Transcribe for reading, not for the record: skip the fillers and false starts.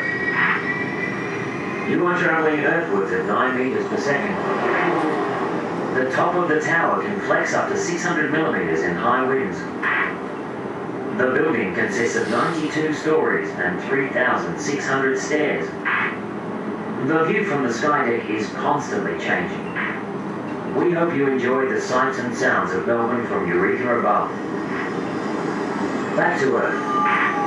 Earth. You are traveling earthwards at 9 meters per second. The top of the tower can flex up to 600 millimeters in high winds. The building consists of 92 stories and 3,600 stairs. The view from the Skydeck is constantly changing. We hope you enjoy the sights and sounds of Melbourne from Eureka above. Back to Earth.